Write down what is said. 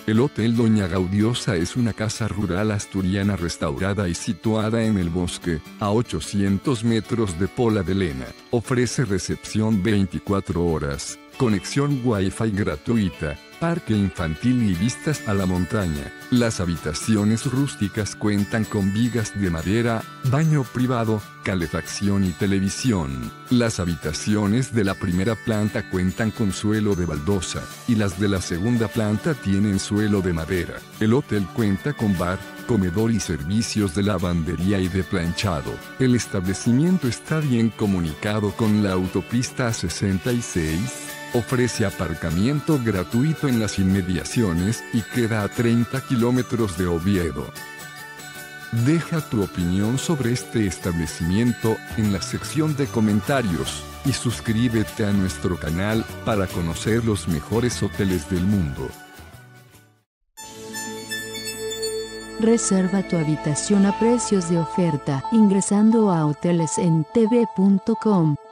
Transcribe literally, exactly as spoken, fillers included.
El Hotel Doña Gaudiosa es una casa rural asturiana restaurada y situada en el bosque, a ochocientos metros de Pola de Lena. Ofrece recepción veinticuatro horas, conexión Wi-Fi gratuita, parque infantil y vistas a la montaña. Las habitaciones rústicas cuentan con vigas de madera, baño privado, calefacción y televisión. Las habitaciones de la primera planta cuentan con suelo de baldosa, y las de la segunda planta tienen suelo de madera. El hotel cuenta con bar, comedor y servicios de lavandería y de planchado. El establecimiento está bien comunicado con la autopista A sesenta y seis. Ofrece aparcamiento gratuito en las inmediaciones y queda a treinta kilómetros de Oviedo. Deja tu opinión sobre este establecimiento en la sección de comentarios y suscríbete a nuestro canal para conocer los mejores hoteles del mundo. Reserva tu habitación a precios de oferta ingresando a hoteles en t v punto com.